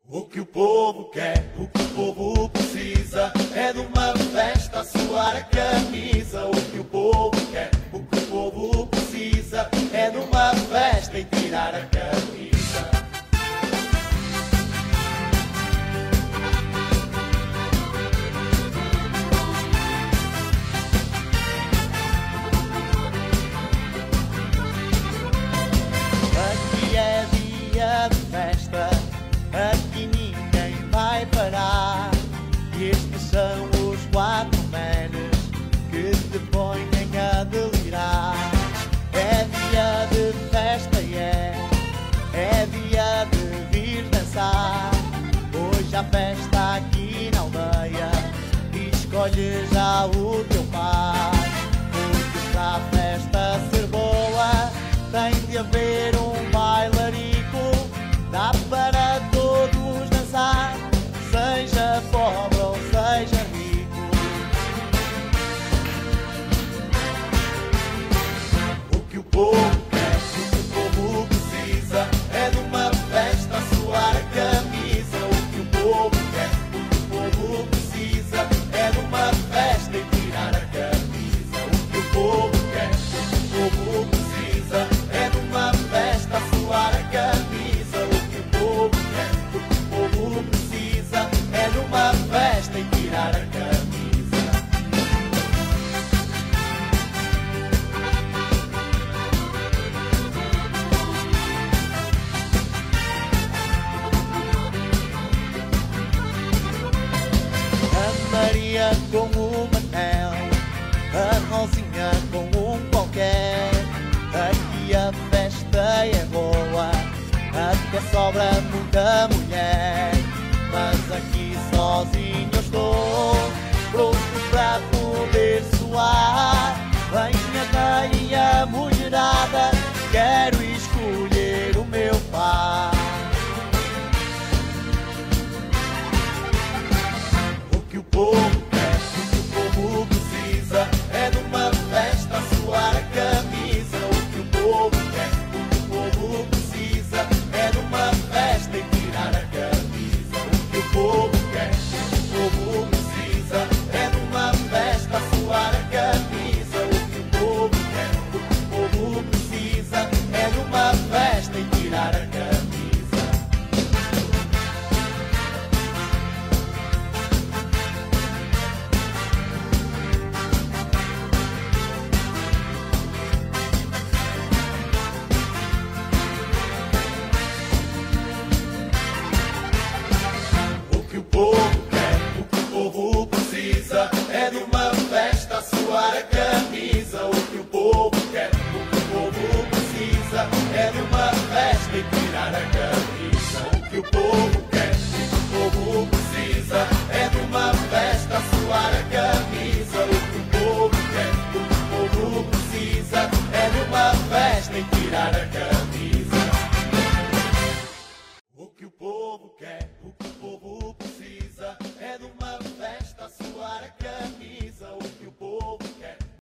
O que o povo quer, o que o povo precisa é de uma festa a suar a camisa. O que o povo quer, o que o povo precisa é de uma festa e tirar a camisa. Aqui é dia de festa, aqui ninguém vai parar. E estes são os 4 manos que te põem a delirar. É dia de festa, é dia de vir dançar. Hoje há festa aqui na aldeia e escolhe já o teu par. Porque para a festa ser boa tem de haver um bailarico. Dá para todos dançar, seja pobre ou seja rico. O que o povo quer, o que o povo precisa é de uma festa a suar a camisa. O que o povo quer, o que o povo precisa é de uma festa e tirar a camisa. O que o povo quer, o que o povo precisa é de uma festa a suar a camisa. O que o povo quer, o que o povo precisa é de uma festa e tirar a camisa. A Maria com o Manel, a Rosinha com um qualquer. Aqui a festa é boa, até sobra muita mulher. Mas aqui sozinho eu estou.